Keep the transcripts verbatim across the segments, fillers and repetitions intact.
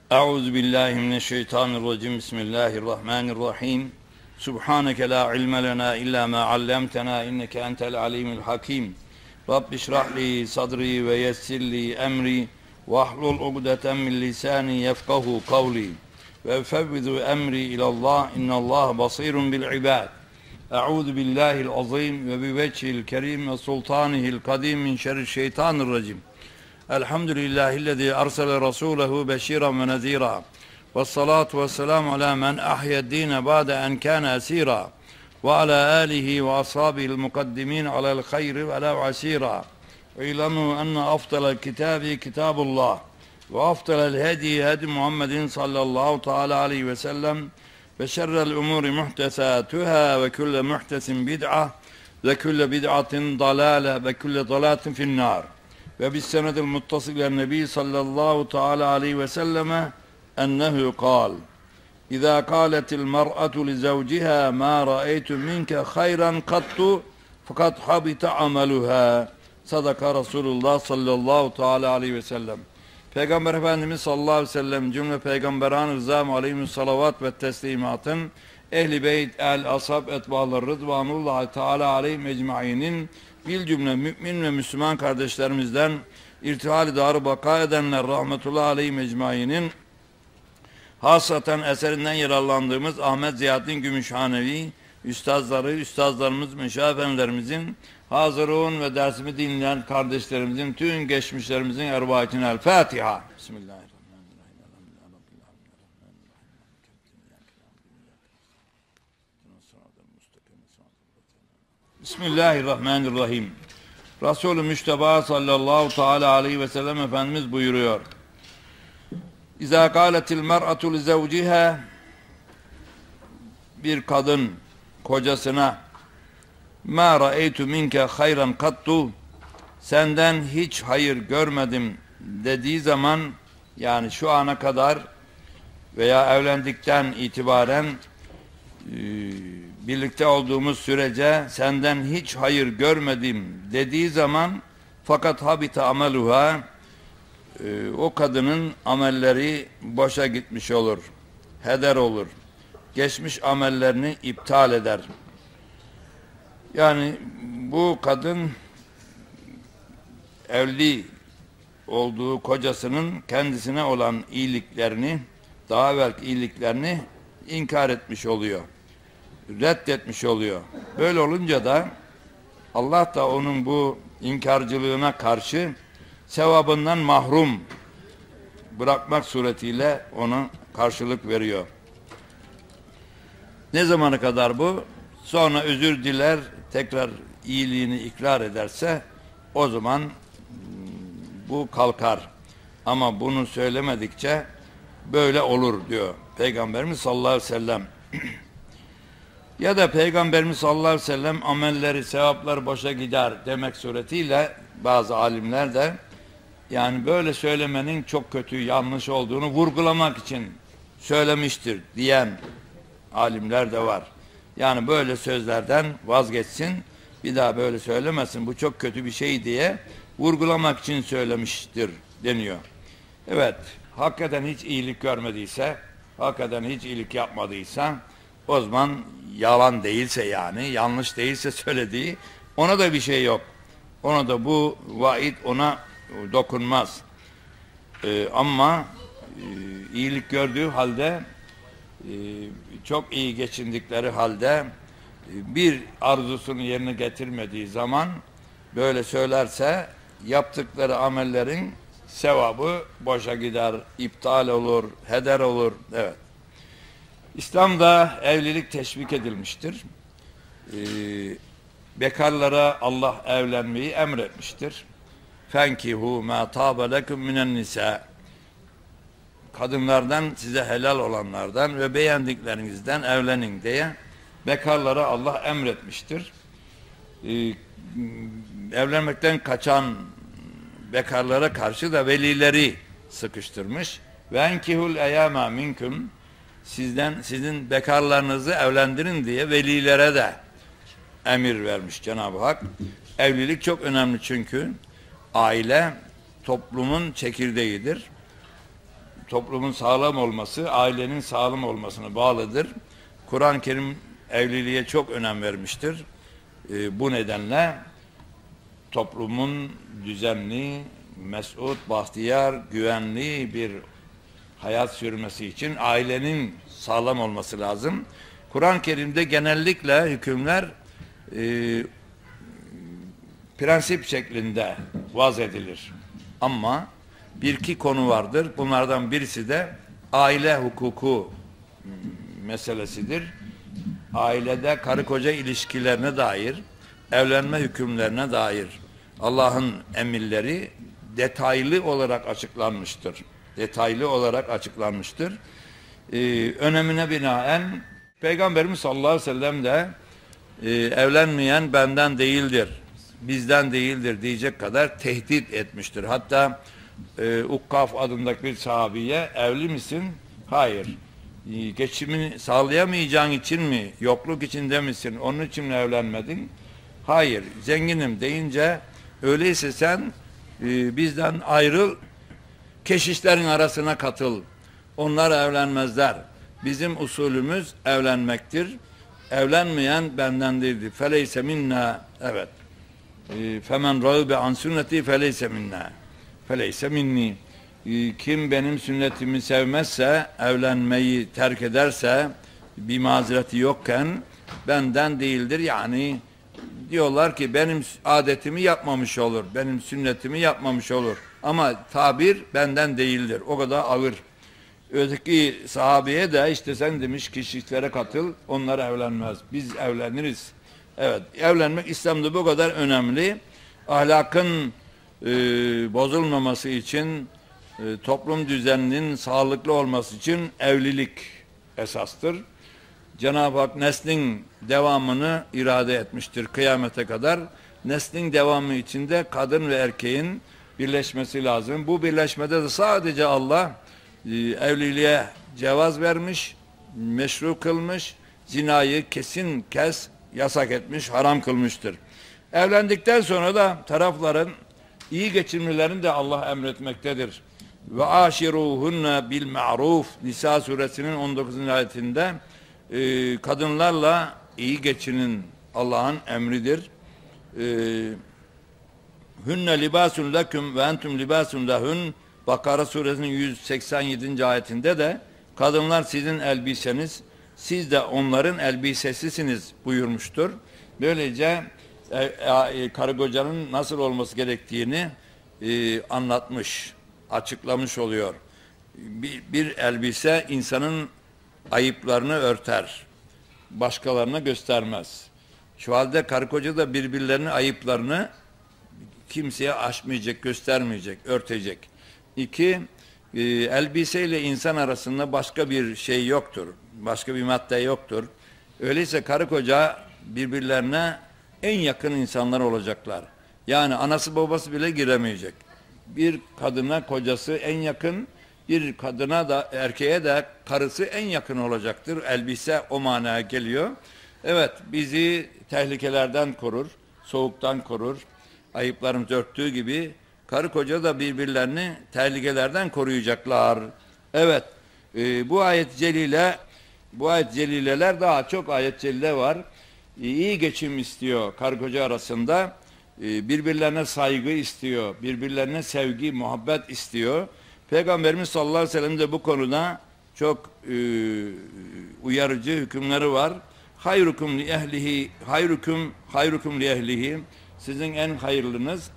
Euzu billahi mineşşeytanirracim. Bismillahirrahmanirrahim. Subhaneke la ilme lena illa ma allamtena inneke entel alimul hakim. Rabbi şrah li sadri ve yessir li emri vahlul ugdeten min lisani yefkahu kavli ve fevvidu emri ilallah innallah basirun bil ibad. Euzu billahil azim ve bi vecihil kerim ve sultanihil kadim min şerri'ş-şeytanirracim. Elhamdülillahillezî arsale rasûlehu beşîran ve nezîrâ. Vessalâtu vesselâmu alâ men ahyed-dîne ba'de en kâne esîrâ. Ve alâ âlihi ve ashâbihil mukaddimîn alel hayri ve lev asîrâ. İ'lemû enne afdalel kitâbi kitâbullah. Ve afdalel hedî hedî Muhammedin sallallahu teâlâ aleyhi ve sellem. Ve şerrel umûri muhtesâtuhâ ve külle muhtesin bid'a. Ve külle bid'atin dalâle ve külle dalâtin finnâr. Ve bis senedil muttasil nebi sallallahu teala aleyhi ve selleme ennehu kal. İza kâletil mer'atu li zavciha ma ra'eytu minke hayran kattu fakat habita ameluha. Sadaka Resulullah sallallahu teala aleyhi ve sellem. Peygamber Efendimiz sallallahu aleyhi ve sellem cümle peygamberan rızam aleyhimus salavat ve teslimatın ehli beyt el ashab etbâlar rıdvanullahi teala aleyhim ecmaînin bil cümle mümin ve Müslüman kardeşlerimizden irtihal-i dar-ı baka edenler rahmetullahi aleyhi mecmainin hasaten eserinden yararlandığımız Ahmet Ziyaddin Gümüşhanevi üstazları, üstazlarımız, meşayih efendilerimizin hazırın ve dersimi dinleyen kardeşlerimizin tüm geçmişlerimizin ervahine el Fatiha. Bismillahirrahmanirrahim. Bismillahirrahmanirrahim. Resulü Müşteba sallallahu teala aleyhi ve sellem Efendimiz buyuruyor. İzâ kâletil mer'atu li zevciha, bir kadın kocasına mâ ra'eytu minke hayran kattu, senden hiç hayır görmedim dediği zaman, yani şu ana kadar veya evlendikten itibaren e, birlikte olduğumuz sürece senden hiç hayır görmedim dediği zaman fakat habita ameluha, e, o kadının amelleri boşa gitmiş olur, heder olur, geçmiş amellerini iptal eder. Yani bu kadın evli olduğu kocasının kendisine olan iyiliklerini, daha evvelki iyiliklerini inkar etmiş oluyor, reddetmiş oluyor. Böyle olunca da Allah da onun bu inkarcılığına karşı sevabından mahrum bırakmak suretiyle ona karşılık veriyor. Ne zamana kadar bu? Sonra özür diler, tekrar iyiliğini ikrar ederse o zaman bu kalkar. Ama bunu söylemedikçe böyle olur diyor Peygamberimiz sallallahu aleyhi ve sellem. Ya da Peygamberimiz sallallahu aleyhi ve sellem amelleri, sevaplar boşa gider demek suretiyle bazı alimler de yani böyle söylemenin çok kötü, yanlış olduğunu vurgulamak için söylemiştir diyen alimler de var. Yani böyle sözlerden vazgeçsin, bir daha böyle söylemesin, bu çok kötü bir şey diye vurgulamak için söylemiştir deniyor. Evet, hakikaten hiç iyilik görmediyse, hakikaten hiç iyilik yapmadıysa, o zaman yalan değilse, yani yanlış değilse söylediği, ona da bir şey yok. Ona da bu vaid ona dokunmaz. Ee, ama e, iyilik gördüğü halde, e, çok iyi geçindikleri halde e, bir arzusunu yerine getirmediği zaman böyle söylerse yaptıkları amellerin sevabı boşa gider, iptal olur, heder olur. Evet. İslam'da evlilik teşvik edilmiştir. Ee, bekarlara Allah evlenmeyi emretmiştir. Fenkihu ma tabe lekum minen nisa. Kadınlardan, size helal olanlardan ve beğendiklerinizden evlenin diye bekarlara Allah emretmiştir. Ee, evlenmekten kaçan bekarlara karşı da velileri sıkıştırmış. Venkihul eyama minkum, sizden sizin bekarlarınızı evlendirin diye velilere de emir vermiş Cenab-ı Hak. Evlilik çok önemli çünkü aile toplumun çekirdeğidir. toplumun sağlam olması ailenin sağlam olmasına bağlıdır. Kur'an-ı Kerim evliliğe çok önem vermiştir. E, bu nedenle toplumun düzenli, mesut, bahtiyar, güvenli bir hayat sürmesi için ailenin sağlam olması lazım. Kur'an-ı Kerim'de genellikle hükümler e, prensip şeklinde vaz edilir. Ama bir iki konu vardır. Bunlardan birisi de aile hukuku meselesidir. Ailede karı koca ilişkilerine dair, evlenme hükümlerine dair Allah'ın emirleri detaylı olarak açıklanmıştır. Detaylı olarak açıklanmıştır. Ee, önemine binaen Peygamberimiz sallallahu aleyhi ve sellem de e, evlenmeyen benden değildir, bizden değildir diyecek kadar tehdit etmiştir. Hatta e, Ukkaf adındaki bir sahabiye evli misin? Hayır. E, geçimini sağlayamayacağın için mi? Yokluk içinde misin? Onun için mi evlenmedin? Hayır. Zenginim deyince öyleyse sen e, bizden ayrıl, keşişlerin arasına katıl. Onlar evlenmezler. Bizim usulümüz evlenmektir. Evlenmeyen benden değildir. Feleyse minna. Evet. Femen râbe an sünneti feleyse minna. Feleyse minni. Kim benim sünnetimi sevmezse, evlenmeyi terk ederse, bir mazereti yokken benden değildir. Yani diyorlar ki benim adetimi yapmamış olur, benim sünnetimi yapmamış olur. Ama tabir benden değildir. O kadar ağır. Öteki sahabeye de işte sen demiş kişiliklere katıl, onlar evlenmez. Biz evleniriz. Evet, evlenmek İslam'da bu kadar önemli. Ahlakın e, bozulmaması için, e, toplum düzeninin sağlıklı olması için evlilik esastır. Cenab-ı Hak neslin devamını irade etmiştir kıyamete kadar. Neslin devamı içinde kadın ve erkeğin birleşmesi lazım. Bu birleşmede de sadece Allah e, evliliğe cevaz vermiş, meşru kılmış, zinayı kesin kes yasak etmiş, haram kılmıştır. Evlendikten sonra da tarafların iyi geçinmelerini de Allah emretmektedir. Ve aşiruhunne bil ma'ruf. Nisa suresinin on dokuzuncu ayetinde e, kadınlarla iyi geçinin Allah'ın emridir. E, Hünne libasun leküm ve entum libasun lehun. Bakara suresinin yüz seksen yedinci ayetinde de kadınlar sizin elbiseniz, siz de onların elbisesisiniz buyurmuştur. Böylece e, e, karı kocanın nasıl olması gerektiğini e, anlatmış, açıklamış oluyor. Bir, bir elbise insanın ayıplarını örter, başkalarına göstermez. Şu halde karı koca da birbirlerinin ayıplarını kimseye aşmayacak, göstermeyecek, örtecek. İki, e, elbiseyle insan arasında başka bir şey yoktur. Başka bir madde yoktur. Öyleyse karı koca birbirlerine en yakın insanlar olacaklar. Yani anası babası bile giremeyecek. Bir kadına kocası en yakın, bir kadına da erkeğe de karısı en yakın olacaktır. Elbise o manaya geliyor. Evet, bizi tehlikelerden korur, soğuktan korur. Ayıplarımız örttüğü gibi karı koca da birbirlerini tehlikelerden koruyacaklar. Evet, e, bu ayet celile, bu ayet celileler daha çok ayet celile var. E, iyi geçim istiyor karı koca arasında. E, birbirlerine saygı istiyor, birbirlerine sevgi, muhabbet istiyor. Peygamberimiz sallallahu aleyhi ve sellem de bu konuda çok e, uyarıcı hükümleri var. Hayrukum li ehlihi, hayrukum hayrukum li ehlihi. Sizin en hayırlınız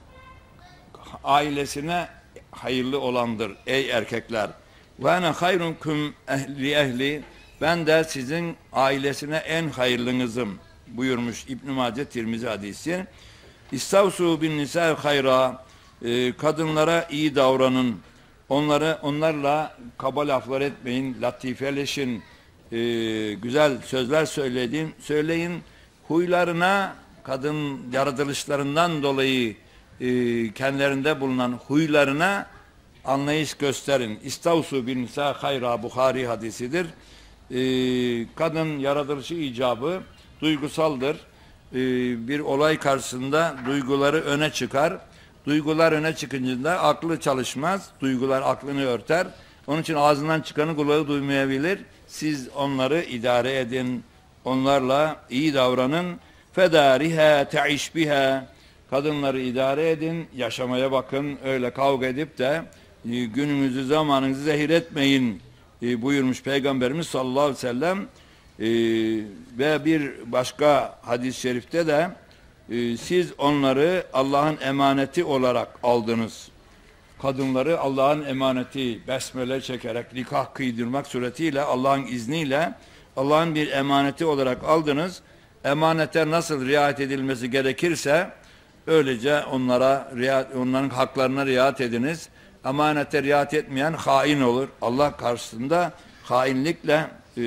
ailesine hayırlı olandır ey erkekler. Ve ene hayrukum ehli ehli. Ben de sizin ailesine en hayırlınızım buyurmuş İbn-i Mace Tirmizi hadisi. İstavsu bin nisa hayra. Kadınlara iyi davranın. Onları onlarla kaba laflar etmeyin, latifeleşin. E, güzel sözler söyleyin, söyleyin. Huylarına, kadın yaratılışlarından dolayı e, kendilerinde bulunan huylarına anlayış gösterin. İstavsu bin nisa hayra, Bukhari hadisidir. E, kadın yaratılışı icabı duygusaldır. E, bir olay karşısında duyguları öne çıkar. Duygular öne çıkınca da aklı çalışmaz. Duygular aklını örter. Onun için ağzından çıkanı kulağı duymayabilir. Siz onları idare edin. Onlarla iyi davranın. Fedariha ta'iş biha. Kadınları idare edin. Yaşamaya bakın. Öyle kavga edip de e, gününüzü, zamanınızı zehir etmeyin e, buyurmuş Peygamberimiz sallallahu aleyhi ve sellem. E, ve bir başka hadis-i şerifte de e, siz onları Allah'ın emaneti olarak aldınız. Kadınları Allah'ın emaneti besmele çekerek nikah kıydırmak suretiyle Allah'ın izniyle Allah'ın bir emaneti olarak aldınız. Emanete nasıl riayet edilmesi gerekirse öylece onlara onların haklarına riayet ediniz. Emanete riayet etmeyen hain olur. Allah karşısında hainlikle e,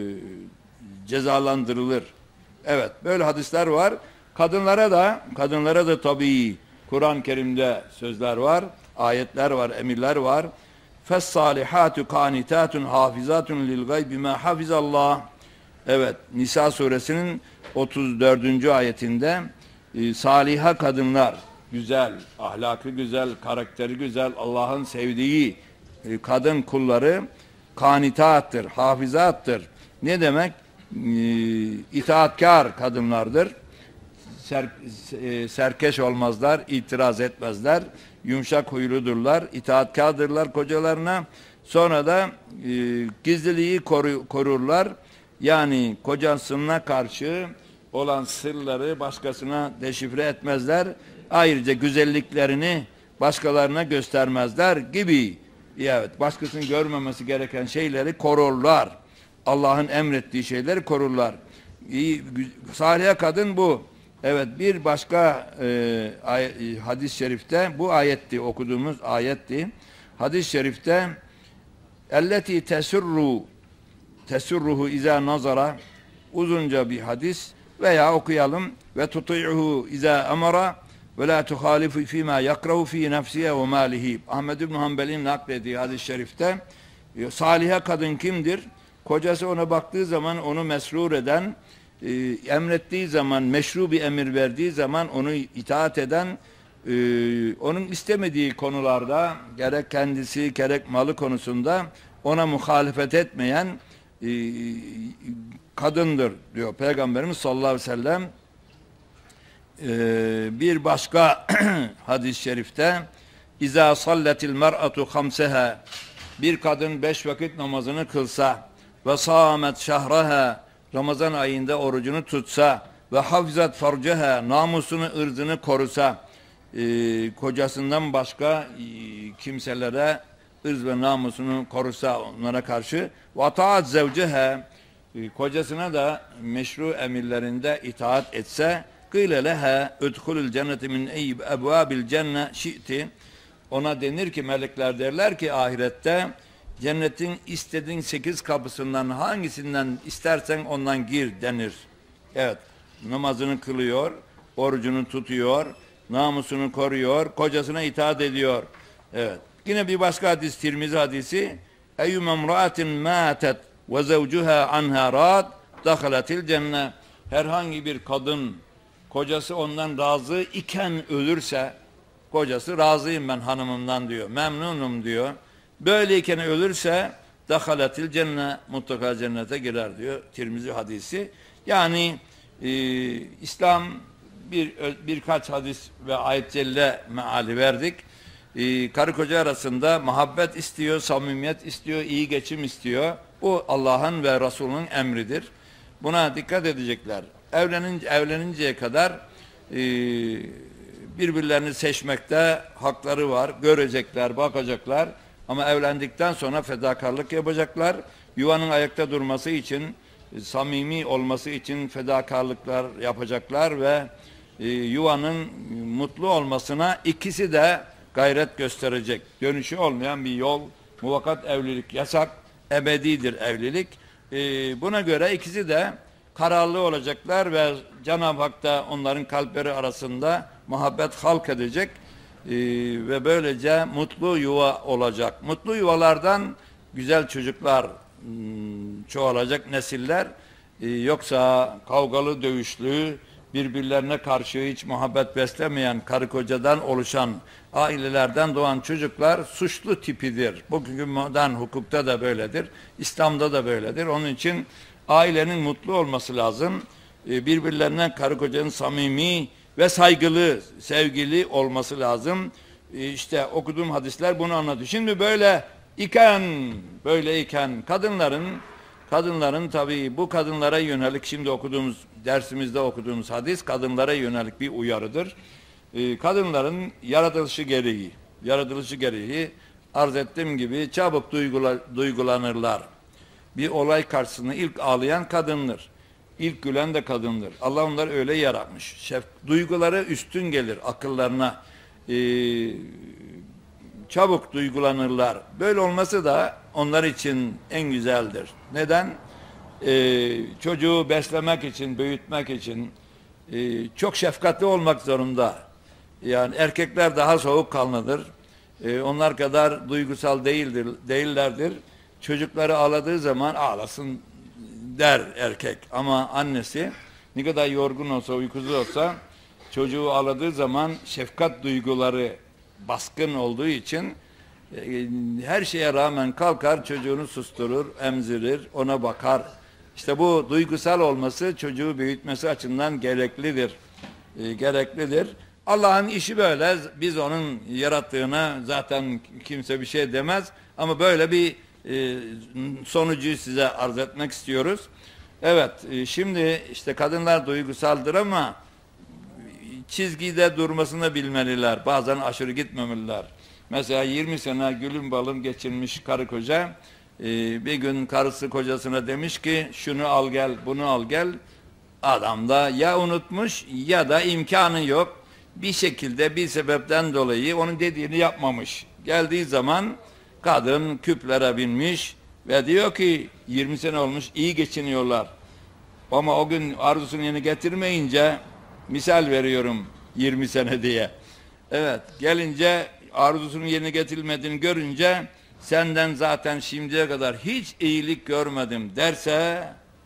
cezalandırılır. Evet, böyle hadisler var. Kadınlara da kadınlara da tabii Kur'an-ı Kerim'de sözler var, ayetler var, emirler var. Fes-salihatu qanitatun hafizatun lil gaybi ma hafizallah. Evet, Nisa suresinin otuz dördüncü ayetinde e, saliha kadınlar, güzel, ahlakı güzel, karakteri güzel, Allah'ın sevdiği e, kadın kulları kanitattır, hafizattır. Ne demek? E, itaatkar kadınlardır. Ser, e, serkeş olmazlar, itiraz etmezler, yumuşak huyludurlar, itaatkardırlar kocalarına. Sonra da e, gizliliği koru, korurlar. Yani kocasına karşı olan sırları başkasına deşifre etmezler. Ayrıca güzelliklerini başkalarına göstermezler gibi. Evet, başkasının görmemesi gereken şeyleri korurlar. Allah'ın emrettiği şeyleri korurlar. İyi, salih kadın bu. Evet, bir başka e, ay, hadis-i şerifte, bu ayetti, okuduğumuz ayetti. Hadis-i şerifte elleti tesurru tesurruhu iza nazara, uzunca bir hadis veya okuyalım. Ve tuti'uhu iza amara ve la tuhalifu fîmâ yakrahu fî nefsiye ve mâlihi. Ahmed İbn Hanbel'in naklediği hadis-i şerifte salihe kadın kimdir? Kocası ona baktığı zaman onu mesrur eden, e, emrettiği zaman, meşru bir emir verdiği zaman onu itaat eden, e, onun istemediği konularda gerek kendisi gerek malı konusunda ona muhalefet etmeyen e, kadındır diyor Peygamberimiz sallallahu aleyhi ve sellem. E, bir başka hadis-i şerifte İza salletil mer'atu hamseha, bir kadın beş vakit namazını kılsa ve sâmet şahraha, Ramazan ayında orucunu tutsa ve hafizat farcaha, namusunu, ırzını korusa, e, kocasından başka e, kimselere ırz ve namusunu korusa onlara karşı ve ataat zevceha, e, kocasına da meşru emirlerinde itaat etse, kıyle leha udhulul cennete min eyyib ebvabil cenne şi'ti, ona denir ki, melekler derler ki ahirette, cennetin istediğin sekiz kapısından hangisinden istersen ondan gir denir. Evet, namazını kılıyor, orucunu tutuyor, namusunu koruyor, kocasına itaat ediyor. Evet. Yine bir başka hadis, Tirmizi hadisi. Eyyüm emraatin mâtet ve zevcuha anha râd dakalatil cenne. Herhangi bir kadın, kocası ondan razı iken ölürse, kocası razıyım ben hanımımdan diyor, memnunum diyor. Böyleyken ölürse dakalatil cenne, mutlaka cennete girer diyor Tirmizi hadisi. Yani e, İslam bir birkaç hadis ve ayet celle meali verdik. E, karı koca arasında muhabbet istiyor, samimiyet istiyor, iyi geçim istiyor. Bu Allah'ın ve Resulünün emridir. Buna dikkat edecekler. Evlenince, evleninceye kadar e, birbirlerini seçmekte hakları var. Görecekler, bakacaklar. Ama evlendikten sonra fedakarlık yapacaklar. Yuvanın ayakta durması için, samimi olması için fedakarlıklar yapacaklar ve e, yuvanın mutlu olmasına ikisi de gayret gösterecek. Dönüşü olmayan bir yol. Muvakkat evlilik yasak, ebedidir evlilik. E, buna göre ikisi de kararlı olacaklar ve Cenab-ı Hak da onların kalpleri arasında muhabbet halk edecek. Ee, ve böylece mutlu yuva olacak. Mutlu yuvalardan güzel çocuklar hmm, çoğalacak, nesiller. Ee, yoksa kavgalı, dövüşlü, birbirlerine karşı hiç muhabbet beslemeyen karı kocadan oluşan ailelerden doğan çocuklar suçlu tipidir. Bugünkü modern hukukta da böyledir. İslam'da da böyledir. Onun için ailenin mutlu olması lazım. Birbirlerine karı kocanın samimi ve saygılı, sevgili olması lazım. İşte okuduğum hadisler bunu anlatıyor. Şimdi böyle iken, böyle iken kadınların Kadınların tabii bu kadınlara yönelik şimdi okuduğumuz dersimizde okuduğumuz hadis kadınlara yönelik bir uyarıdır. Ee, kadınların yaratılışı gereği, yaratılışı gereği arz ettiğim gibi çabuk duygula, duygulanırlar. Bir olay karşısında ilk ağlayan kadındır. İlk gülen de kadındır. Allah onları öyle yaratmış. Şef, duyguları üstün gelir akıllarına. Ee, çabuk duygulanırlar. Böyle olması da onlar için en güzeldir. Neden? Ee, çocuğu beslemek için, büyütmek için e, çok şefkatli olmak zorunda. Yani erkekler daha soğukkanlıdır. Ee, onlar kadar duygusal değildir, değillerdir. Çocukları ağladığı zaman ağlasın der erkek. Ama annesi ne kadar yorgun olsa, uykusuz olsa çocuğu ağladığı zaman şefkat duyguları baskın olduğu için her şeye rağmen kalkar çocuğunu susturur, emzirir, ona bakar. İşte bu duygusal olması çocuğu büyütmesi açısından gereklidir. E, gereklidir. Allah'ın işi böyle. Biz onun yarattığına zaten kimse bir şey demez. Ama böyle bir e, sonucu size arz etmek istiyoruz. Evet, e, şimdi işte kadınlar duygusaldır ama çizgide durmasını bilmeliler. Bazen aşırı gitmemeliler. Mesela yirmi sene gülüm balım geçirmiş karı koca e, bir gün karısı kocasına demiş ki şunu al gel, bunu al gel. Adam da ya unutmuş ya da imkanı yok. Bir şekilde bir sebepten dolayı onun dediğini yapmamış. Geldiği zaman kadın küplere binmiş ve diyor ki yirmi sene olmuş iyi geçiniyorlar. Ama o gün arzusunu yerine getirmeyince misal veriyorum yirmi sene diye. Evet gelince arzusunun yerine getirilmediğini görünce senden zaten şimdiye kadar hiç iyilik görmedim derse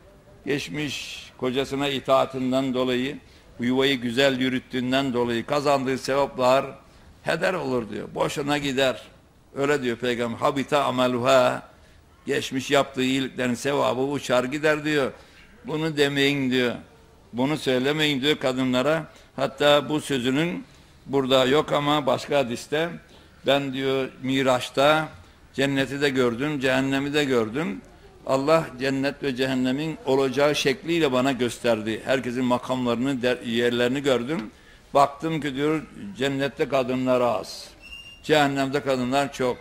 geçmiş kocasına itaatinden dolayı bu yuvayı güzel yürüttüğünden dolayı kazandığı sevaplar heder olur diyor. Boşuna gider. Öyle diyor Peygamber. Habita ameluha. Geçmiş yaptığı iyiliklerin sevabı uçar gider diyor. Bunu demeyin diyor. Bunu söylemeyin diyor kadınlara. Hatta bu sözünün burada yok ama başka hadiste ben diyor Miraç'ta cenneti de gördüm, cehennemi de gördüm. Allah cennet ve cehennemin olacağı şekliyle bana gösterdi. Herkesin makamlarını, yerlerini gördüm. Baktım ki diyor cennette kadınlar az. Cehennemde kadınlar çok.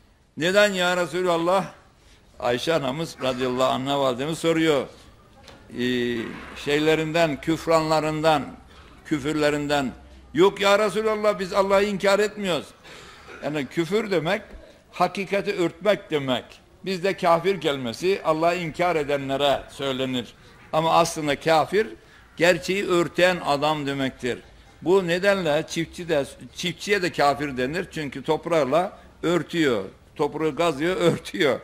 Neden ya Resulallah? Ayşe anamız radıyallahu anh'a validemiz soruyor. Ee, şeylerinden, küfranlarından, küfürlerinden. Yok ya Resulallah biz Allah'ı inkar etmiyoruz. Yani küfür demek, hakikati örtmek demek. Bizde kafir kelimesi Allah'ı inkar edenlere söylenir. Ama aslında kafir, gerçeği örten adam demektir. Bu nedenle çiftçi de, çiftçiye de kafir denir. Çünkü toprağla örtüyor. Toprağı gazıyor, örtüyor.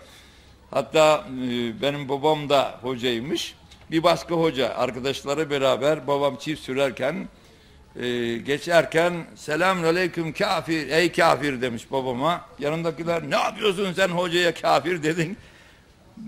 Hatta e, benim babam da hocaymış. Bir başka hoca, arkadaşları beraber babam çift sürerken Ee, geçerken selamünaleyküm kafir, ey kafir demiş babama. Yanındakiler ne yapıyorsun sen hocaya kafir dedin. Ee,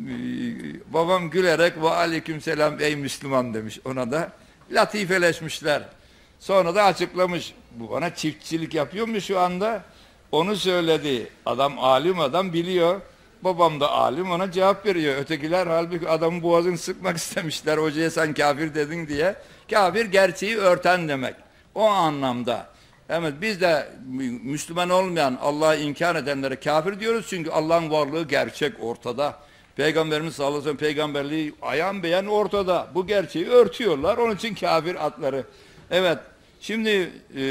babam gülerek ve aleyküm selam ey Müslüman demiş ona da. Latifeleşmişler. Sonra da açıklamış. Bu bana çiftçilik yapıyor mu şu anda? Onu söyledi. Adam alim adam biliyor. Babam da alim ona cevap veriyor. Ötekiler halbuki adamın boğazını sıkmak istemişler. Hocaya sen kafir dedin diye. Kafir gerçeği örten demek. O anlamda. Evet biz de Müslüman olmayan Allah'ı inkar edenlere kafir diyoruz. Çünkü Allah'ın varlığı gerçek ortada. Peygamberimiz sallallahu aleyhi ve sellem peygamberliği ayan beyan ortada. Bu gerçeği örtüyorlar. Onun için kafir adları. Evet. Şimdi e,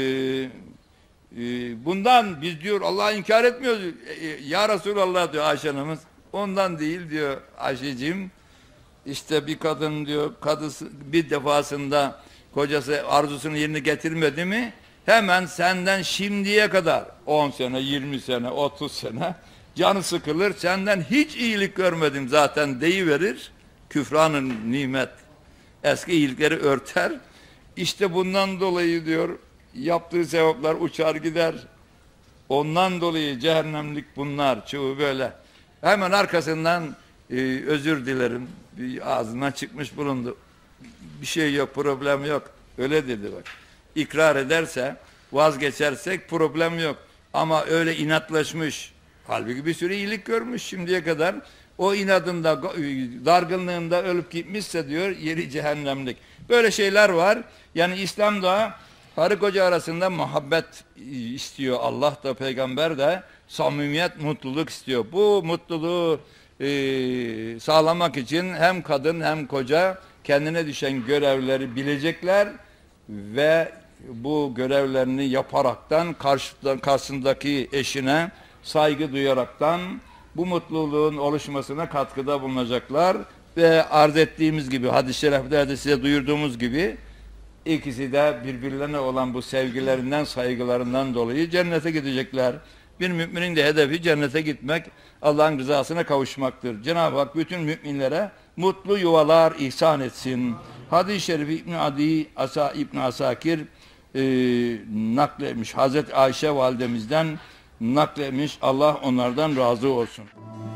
e, bundan biz diyor Allah'ı inkar etmiyoruz. E, e, ya Resulallah diyor Ayşe Hanımız. Ondan değil diyor Ayşeciğim. İşte bir kadın diyor kadısı bir defasında kocası arzusunu yerine getirmedi mi hemen senden şimdiye kadar on sene, yirmi sene, otuz sene canı sıkılır. Senden hiç iyilik görmedim zaten deyiverir. Küfranın nimet. Eski iyilikleri örter. İşte bundan dolayı diyor yaptığı sevaplar uçar gider. Ondan dolayı cehennemlik bunlar. Çoğu böyle. Hemen arkasından e, özür dilerim. Bir ağzından çıkmış bulundu. Bir şey yok, problem yok. Öyle dedi bak. İkrar ederse, vazgeçersek problem yok. Ama öyle inatlaşmış. Halbuki bir sürü iyilik görmüş şimdiye kadar. O inadında, dargınlığında ölüp gitmişse diyor, yeri cehennemlik. Böyle şeyler var. Yani İslam'da karı koca arasında muhabbet istiyor. Allah da peygamber de samimiyet, mutluluk istiyor. Bu mutluluğu e, sağlamak için hem kadın hem koca kendine düşen görevleri bilecekler ve bu görevlerini yaparaktan karşısındaki eşine saygı duyaraktan bu mutluluğun oluşmasına katkıda bulunacaklar ve arz ettiğimiz gibi hadis-i şeriflerde size duyurduğumuz gibi ikisi de birbirlerine olan bu sevgilerinden, saygılarından dolayı cennete gidecekler. Bir müminin de hedefi cennete gitmek, Allah'ın rızasına kavuşmaktır. Cenab-ı Hak bütün müminlere mutlu yuvalar ihsan etsin. Hadis-i şerifi İbn Adi Asa İbn Asakir e, nakletmiş. Hazreti Ayşe validemizden nakletmiş. Allah onlardan razı olsun.